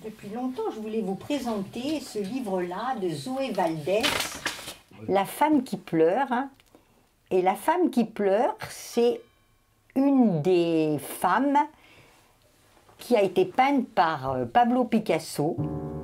Depuis longtemps, je voulais vous présenter ce livre-là de Zoé Valdès, La femme qui pleure. Et la femme qui pleure, c'est une des femmes qui a été peinte par Pablo Picasso.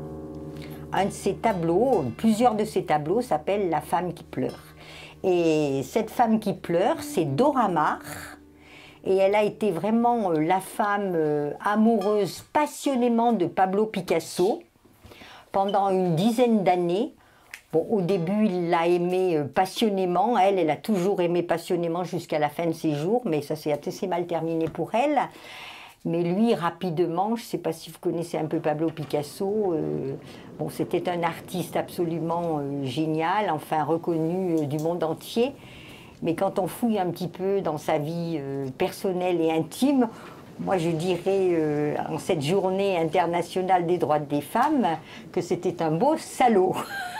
Un de ses tableaux, plusieurs de ses tableaux s'appellent La femme qui pleure. Et cette femme qui pleure, c'est Dora Maar. Et elle a été vraiment la femme amoureuse passionnément de Pablo Picasso pendant une dizaine d'années. Bon, au début, il l'a aimé passionnément. Elle a toujours aimé passionnément jusqu'à la fin de ses jours, mais ça s'est assez mal terminé pour elle. Mais lui, rapidement, je ne sais pas si vous connaissez un peu Pablo Picasso, bon, c'était un artiste absolument génial, enfin reconnu du monde entier. Mais quand on fouille un petit peu dans sa vie personnelle et intime, moi je dirais en cette journée internationale des droits des femmes que c'était un beau salaud.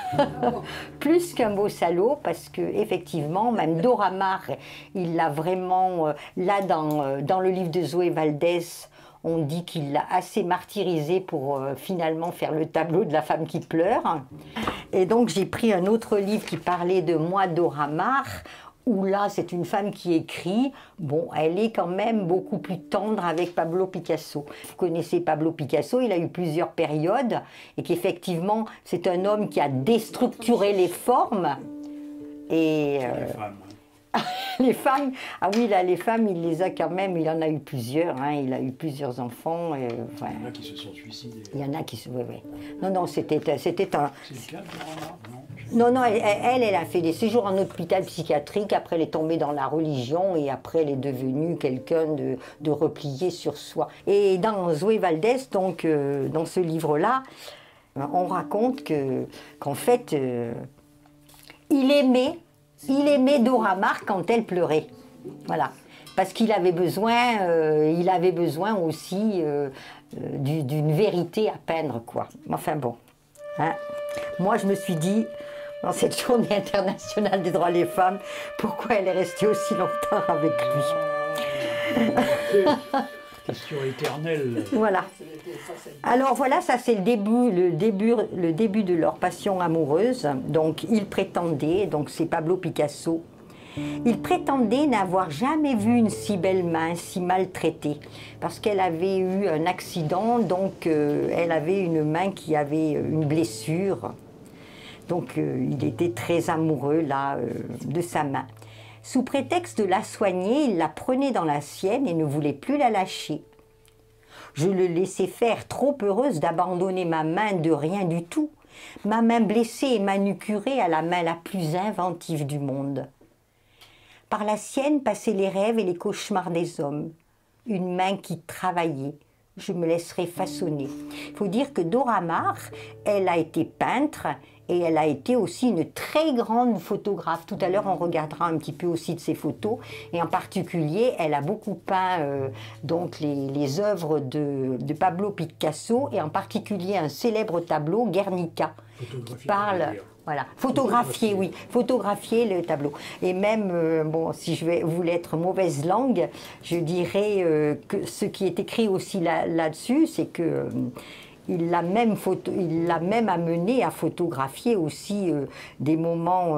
Plus qu'un beau salaud, parce que effectivement, même Dora Maar, il l'a vraiment, là dans le livre de Zoé Valdès, on dit qu'il l'a assez martyrisé pour finalement faire le tableau de la femme qui pleure. Et donc j'ai pris un autre livre qui parlait de moi, Dora Maar, où là c'est une femme qui écrit, bon, elle est quand même beaucoup plus tendre avec Pablo Picasso. Vous connaissez Pablo Picasso, il a eu plusieurs périodes, et qu'effectivement c'est un homme qui a déstructuré les formes. Et les femmes, ah oui, là, les femmes, il les a quand même, il en a eu plusieurs, hein, il a eu plusieurs enfants. Il y en a qui se sont suicidés. Il y en a qui se... Oui, oui. Non, non, c'était un... C'est le cas de Non, non, elle a fait des séjours en hôpital psychiatrique, après elle est tombée dans la religion et après elle est devenue quelqu'un de replié sur soi. Et dans Zoé Valdès, donc, dans ce livre-là, on raconte qu'en fait, il aimait Dora Maar quand elle pleurait. Voilà. Parce qu'il avait besoin, aussi d'une vérité à peindre, quoi. Enfin bon. Hein. Moi, je me suis dit, dans cette journée internationale des droits des femmes, pourquoi elle est restée aussi longtemps avec lui. Question éternelle. Voilà. Alors voilà, ça c'est le début de leur passion amoureuse. Donc il prétendait, donc c'est Pablo Picasso, il prétendait n'avoir jamais vu une si belle main, si maltraitée, parce qu'elle avait eu un accident, donc elle avait une main qui avait une blessure. Donc il était très amoureux là de sa main. Sous prétexte de la soigner, il la prenait dans la sienne et ne voulait plus la lâcher. Je le laissais faire, trop heureuse d'abandonner ma main de rien du tout, ma main blessée et manucurée à la main la plus inventive du monde. Par la sienne passaient les rêves et les cauchemars des hommes. Une main qui travaillait. Je me laisserai façonner. Il faut dire que Dora Maar, elle a été peintre et elle a été aussi une très grande photographe. Tout à l'heure, on regardera un petit peu aussi de ses photos. Et en particulier, elle a beaucoup peint donc les œuvres de Pablo Picasso et en particulier un célèbre tableau, Guernica, qui parle... Voilà, photographier, oui, photographier le tableau. Et même, bon, si je voulais être mauvaise langue, je dirais que ce qui est écrit aussi là-dessus, c'est que il l'a même amené à photographier aussi des moments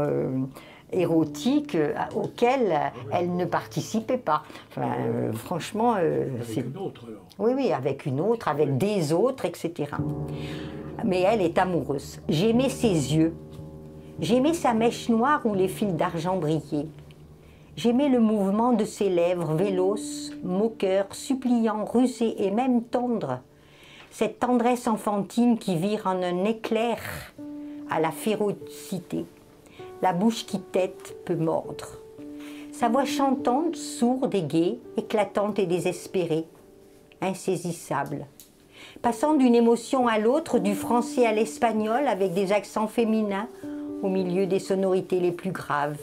érotiques auxquels elle ne participait pas. Enfin, franchement, avec une autre, alors. Oui, oui, avec une autre, avec des autres, etc. Mais elle est amoureuse. J'aimais ses yeux. J'aimais sa mèche noire où les fils d'argent brillaient. J'aimais le mouvement de ses lèvres, véloces, moqueurs, suppliants, rusés et même tendres. Cette tendresse enfantine qui vire en un éclair à la férocité. La bouche qui tette peut mordre. Sa voix chantante, sourde et gaie, éclatante et désespérée, insaisissable. Passant d'une émotion à l'autre, du français à l'espagnol avec des accents féminins, au milieu des sonorités les plus graves.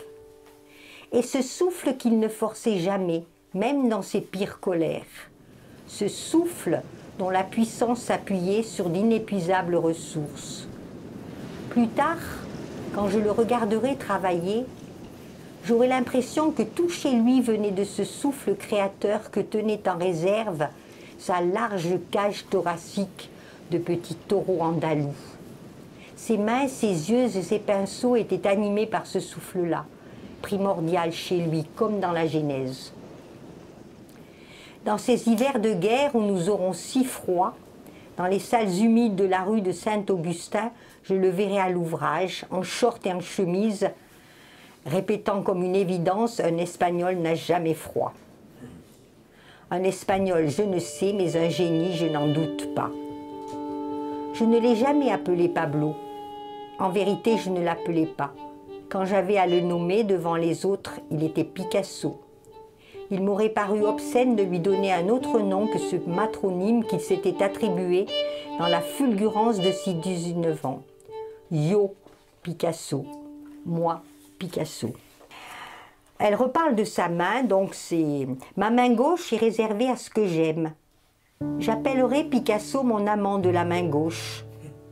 Et ce souffle qu'il ne forçait jamais, même dans ses pires colères. Ce souffle dont la puissance s'appuyait sur d'inépuisables ressources. Plus tard, quand je le regarderai travailler, j'aurai l'impression que tout chez lui venait de ce souffle créateur que tenait en réserve sa large cage thoracique de petits taureaux andalous. Ses mains, ses yeux et ses pinceaux étaient animés par ce souffle-là, primordial chez lui, comme dans la Genèse. Dans ces hivers de guerre où nous aurons si froid, dans les salles humides de la rue de Saint-Augustin, je le verrai à l'ouvrage, en short et en chemise, répétant comme une évidence, un Espagnol n'a jamais froid. Un Espagnol, je ne sais, mais un génie, je n'en doute pas. Je ne l'ai jamais appelé Pablo. En vérité, je ne l'appelais pas. Quand j'avais à le nommer devant les autres, il était Picasso. Il m'aurait paru obscène de lui donner un autre nom que ce matronyme qu'il s'était attribué dans la fulgurance de ses 19 ans. Yo, Picasso. Moi, Picasso. Elle reparle de sa main, donc c'est « Ma main gauche est réservée à ce que j'aime. J'appellerai Picasso mon amant de la main gauche.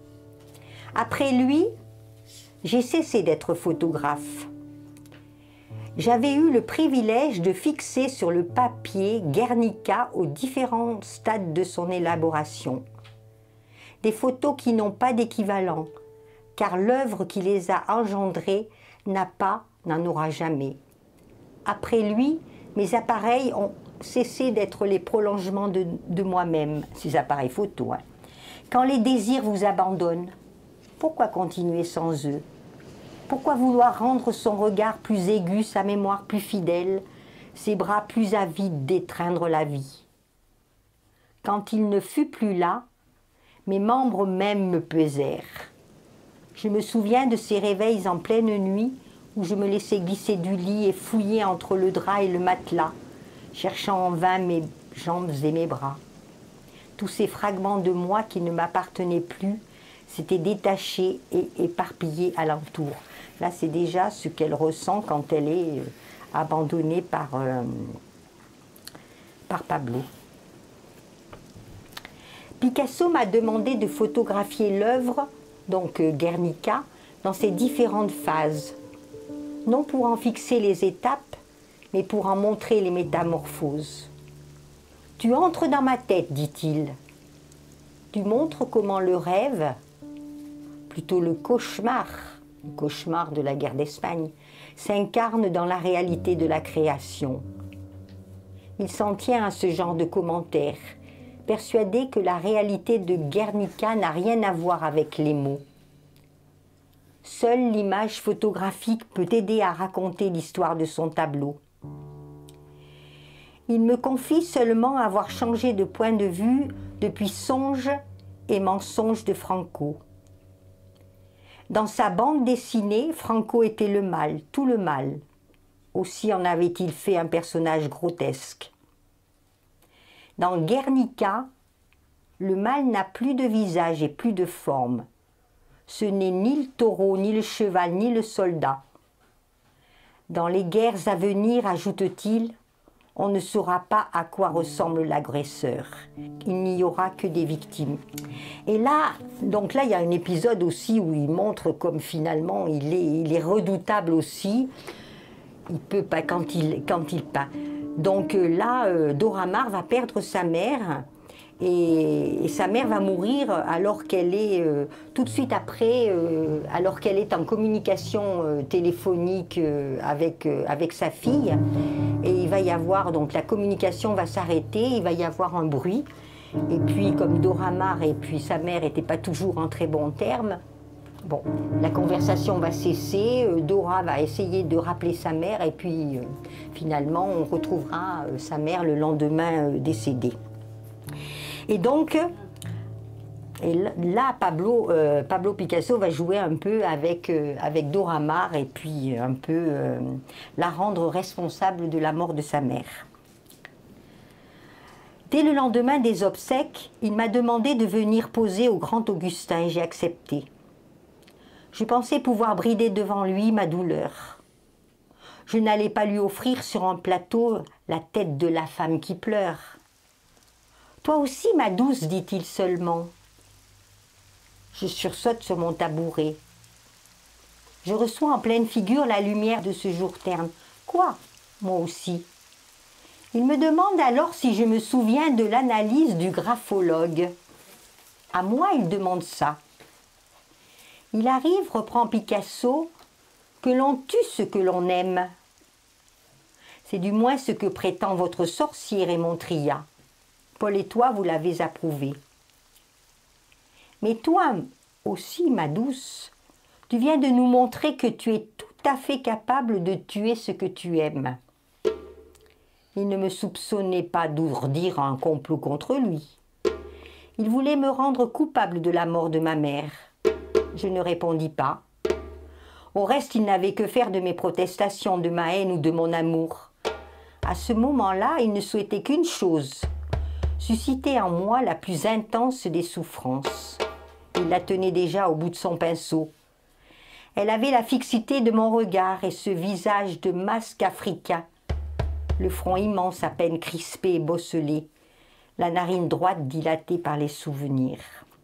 Après lui, j'ai cessé d'être photographe. J'avais eu le privilège de fixer sur le papier Guernica aux différents stades de son élaboration. Des photos qui n'ont pas d'équivalent, car l'œuvre qui les a engendrées n'en aura jamais. Après lui, mes appareils ont cessé d'être les prolongements de moi-même, ces appareils photo. Hein. Quand les désirs vous abandonnent, pourquoi continuer sans eux? Pourquoi vouloir rendre son regard plus aigu, sa mémoire plus fidèle, ses bras plus avides d'étreindre la vie? Quand il ne fut plus là, mes membres même me pesèrent. Je me souviens de ces réveils en pleine nuit où je me laissais glisser du lit et fouiller entre le drap et le matelas, cherchant en vain mes jambes et mes bras. Tous ces fragments de moi qui ne m'appartenaient plus s'étaient détachés et éparpillés alentour. Là, c'est déjà ce qu'elle ressent quand elle est abandonnée par Pablo. Picasso m'a demandé de photographier l'œuvre, donc Guernica, dans ses différentes phases. Non pour en fixer les étapes, mais pour en montrer les métamorphoses. « Tu entres dans ma tête, dit-il. Tu montres comment le rêve, plutôt le cauchemar de la guerre d'Espagne, s'incarne dans la réalité de la création. » Il s'en tient à ce genre de commentaires, persuadé que la réalité de Guernica n'a rien à voir avec les mots. Seule l'image photographique peut aider à raconter l'histoire de son tableau. Il me confie seulement avoir changé de point de vue depuis Songes et Mensonges de Franco. Dans sa bande dessinée, Franco était le mal, tout le mal. Aussi en avait-il fait un personnage grotesque. Dans Guernica, le mal n'a plus de visage et plus de forme. Ce n'est ni le taureau, ni le cheval, ni le soldat. Dans les guerres à venir, ajoute-t-il, on ne saura pas à quoi ressemble l'agresseur. Il n'y aura que des victimes. Et là, donc là, il y a un épisode aussi où il montre comme finalement il est redoutable aussi. Il peut pas quand il peint. Donc là, Dora Maar va perdre sa mère. Et sa mère va mourir alors qu'elle est, tout de suite après, alors qu'elle est en communication téléphonique avec sa fille. Et il va y avoir, donc la communication va s'arrêter, il va y avoir un bruit. Et puis comme Dora Maar et puis sa mère n'étaient pas toujours en très bons termes, bon, la conversation va cesser, Dora va essayer de rappeler sa mère et puis finalement on retrouvera sa mère le lendemain décédée. Et donc, là, Pablo Picasso va jouer un peu avec Dora Maar et puis un peu la rendre responsable de la mort de sa mère. Dès le lendemain des obsèques, il m'a demandé de venir poser au Grand Augustin et j'ai accepté. Je pensais pouvoir brider devant lui ma douleur. Je n'allais pas lui offrir sur un plateau la tête de la femme qui pleure. Toi aussi, ma douce, dit-il seulement. Je sursaute sur mon tabouret. Je reçois en pleine figure la lumière de ce jour terne. Quoi? Moi aussi. Il me demande alors si je me souviens de l'analyse du graphologue. À moi, il demande ça. Il arrive, reprend Picasso, que l'on tue ce que l'on aime. C'est du moins ce que prétend votre sorcier Raymond Tria. Paul et toi, vous l'avez approuvé. Mais toi aussi, ma douce, tu viens de nous montrer que tu es tout à fait capable de tuer ce que tu aimes. Il ne me soupçonnait pas d'ourdir un complot contre lui. Il voulait me rendre coupable de la mort de ma mère. Je ne répondis pas. Au reste, il n'avait que faire de mes protestations, de ma haine ou de mon amour. À ce moment-là, il ne souhaitait qu'une chose, susciter en moi la plus intense des souffrances. Il la tenait déjà au bout de son pinceau. Elle avait la fixité de mon regard et ce visage de masque africain, le front immense à peine crispé et bosselé, la narine droite dilatée par les souvenirs.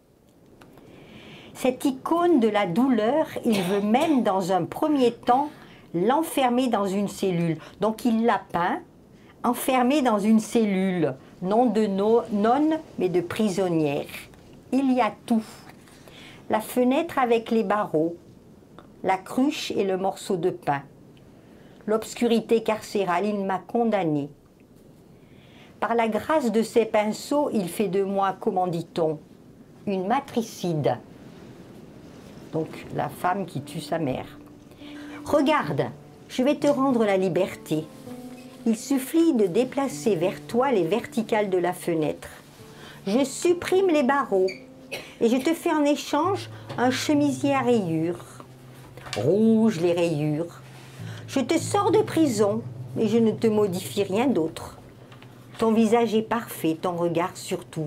Cette icône de la douleur, il veut même dans un premier temps l'enfermer dans une cellule. Donc il l'a peint, enfermé dans une cellule, non de nonne, mais de prisonnière. Il y a tout. La fenêtre avec les barreaux, la cruche et le morceau de pain. L'obscurité carcérale, il m'a condamné. Par la grâce de ses pinceaux, il fait de moi, comment dit-on, une matricide. Donc la femme qui tue sa mère. Regarde, je vais te rendre la liberté. Il suffit de déplacer vers toi les verticales de la fenêtre. Je supprime les barreaux et je te fais en échange un chemisier à rayures. Rouge les rayures. Je te sors de prison et je ne te modifie rien d'autre. Ton visage est parfait, ton regard surtout.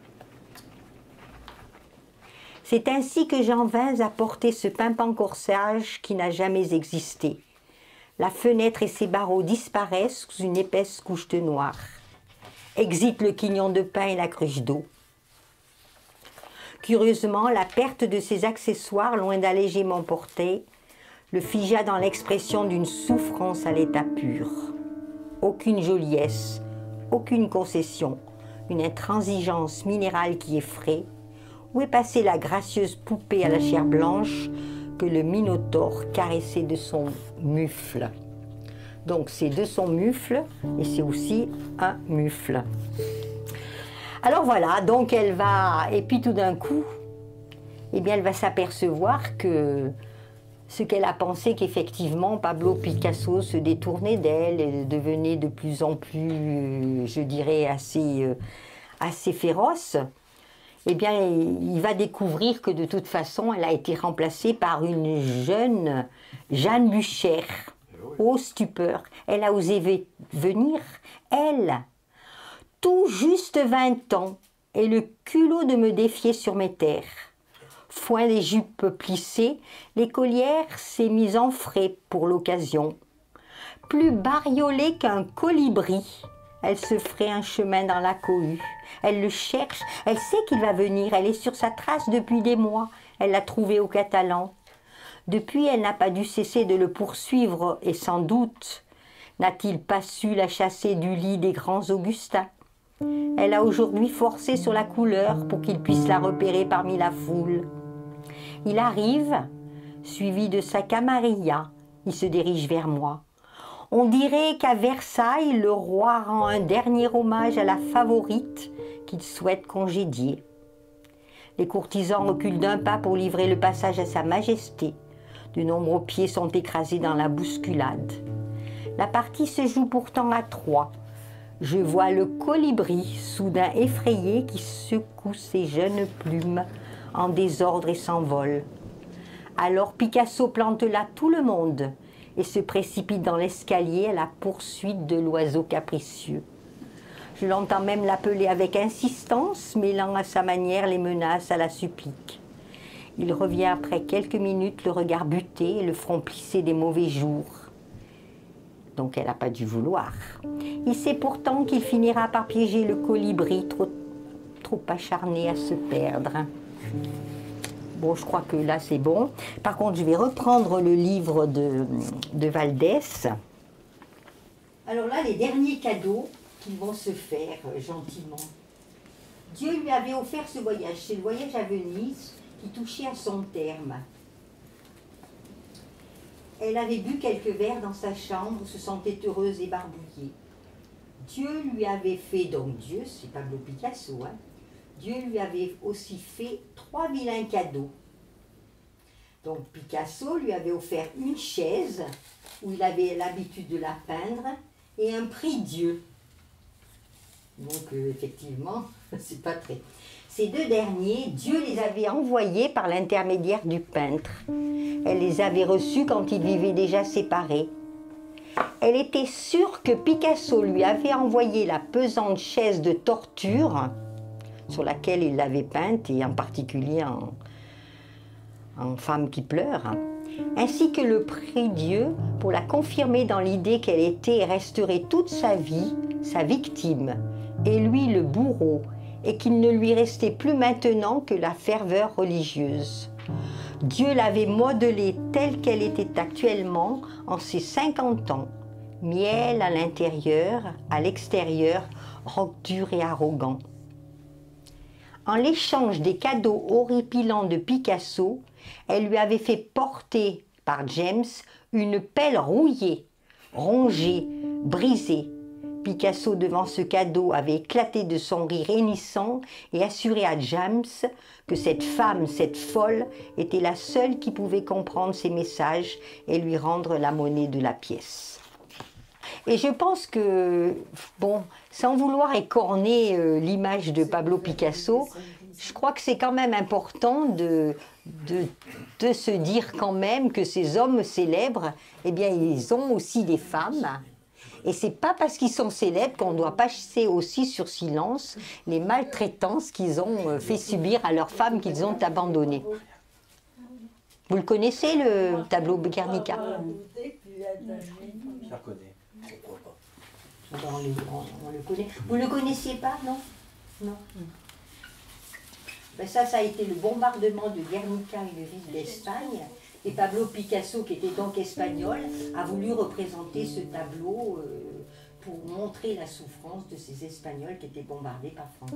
C'est ainsi que j'en vins à porter ce pimpant corsage qui n'a jamais existé. La fenêtre et ses barreaux disparaissent sous une épaisse couche de noir. Exit le quignon de pain et la cruche d'eau. Curieusement, la perte de ces accessoires, loin d'alléger mon portrait, le figea dans l'expression d'une souffrance à l'état pur. Aucune joliesse, aucune concession, une intransigeance minérale qui effraie. Où est passée la gracieuse poupée à la chair blanche que le Minotaure caressait de son mufle? Donc c'est de son mufle et c'est aussi un mufle. Alors voilà, donc elle va, et puis tout d'un coup, eh bien elle va s'apercevoir que ce qu'elle a pensé qu'effectivement Pablo Picasso se détournait d'elle et devenait de plus en plus, je dirais, assez féroce, eh bien il va découvrir que de toute façon elle a été remplacée par une jeune Jeanne Bucher. Oh stupeur, elle a osé venir, elle, tout juste 20 ans, et le culot de me défier sur mes terres. Foin des jupes plissées, l'écolière s'est mise en frais pour l'occasion. Plus bariolée qu'un colibri, elle se ferait un chemin dans la cohue. Elle le cherche, elle sait qu'il va venir, elle est sur sa trace depuis des mois. Elle l'a trouvé au Catalan. Depuis, elle n'a pas dû cesser de le poursuivre et sans doute n'a-t-il pas su la chasser du lit des grands Augustins. Elle a aujourd'hui forcé sur la couleur pour qu'il puisse la repérer parmi la foule. Il arrive, suivi de sa camarilla, il se dirige vers moi. On dirait qu'à Versailles, le roi rend un dernier hommage à la favorite qu'il souhaite congédier. Les courtisans reculent d'un pas pour livrer le passage à sa majesté. De nombreux pieds sont écrasés dans la bousculade. La partie se joue pourtant à 3. Je vois le colibri, soudain effrayé, qui secoue ses jeunes plumes en désordre et s'envole. Alors Picasso plante là tout le monde et se précipite dans l'escalier à la poursuite de l'oiseau capricieux. Je l'entends même l'appeler avec insistance, mêlant à sa manière les menaces à la supplique. Il revient après quelques minutes, le regard buté et le front plissé des mauvais jours. Donc elle n'a pas dû vouloir. Il sait pourtant qu'il finira par piéger le colibri, trop acharné à se perdre. Bon, je crois que là c'est bon. Par contre, je vais reprendre le livre de Valdès. Alors là, les derniers cadeaux qui vont se faire gentiment. Dieu lui avait offert ce voyage. C'est le voyage à Venise qui touchait à son terme. Elle avait bu quelques verres dans sa chambre, se sentait heureuse et barbouillée. Dieu lui avait fait, donc Dieu, c'est Pablo Picasso, hein, Dieu lui avait aussi fait 3 vilains cadeaux. Donc Picasso lui avait offert une chaise où il avait l'habitude de la peindre et un prix Dieu. Donc effectivement, c'est pas très... Ces deux derniers, Dieu les avait envoyés par l'intermédiaire du peintre. Elle les avait reçus quand ils vivaient déjà séparés. Elle était sûre que Picasso lui avait envoyé la pesante chaise de torture sur laquelle il l'avait peinte, et en particulier en femme qui pleure, ainsi que le prix Dieu pour la confirmer dans l'idée qu'elle était et resterait toute sa vie sa victime, et lui le bourreau, et qu'il ne lui restait plus maintenant que la ferveur religieuse. Dieu l'avait modelée telle qu'elle était actuellement en ses 50 ans, miel à l'intérieur, à l'extérieur, roc dur et arrogant. En l'échange des cadeaux horripilants de Picasso, elle lui avait fait porter par James une pelle rouillée, rongée, brisée. Picasso, devant ce cadeau, avait éclaté de son rire hennissant et assuré à James que cette femme, cette folle, était la seule qui pouvait comprendre ses messages et lui rendre la monnaie de la pièce. Et je pense que, bon, sans vouloir écorner l'image de Pablo Picasso, je crois que c'est quand même important de se dire quand même que ces hommes célèbres, eh bien, ils ont aussi des femmes. Et c'est pas parce qu'ils sont célèbres qu'on doit passer aussi sur silence les maltraitances qu'ils ont fait subir à leurs femmes qu'ils ont abandonnées. Vous le connaissez, le tableau Guernica? Je la connais. Pourquoi pas? On le connaît. Vous ne le connaissiez pas, non? Non. Ben ça a été le bombardement de Guernica, une ville d'Espagne. Et Pablo Picasso, qui était donc espagnol, a voulu représenter ce tableau pour montrer la souffrance de ces Espagnols qui étaient bombardés par Franco.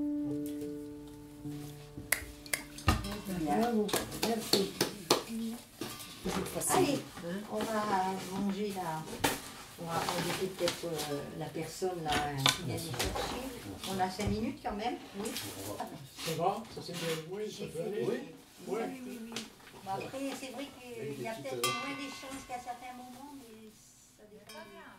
Merci. Allez, on va manger là. On va inviter peut-être la personne là, qui vient d'y chercher. On a 5 minutes quand même. Oui. Ça va? Ça c'est bien. Oui, ça peut aller. Oui. Oui. Bon, après, c'est vrai qu'il y a peut-être moins d'échanges qu'à certains moments, mais ça dépend.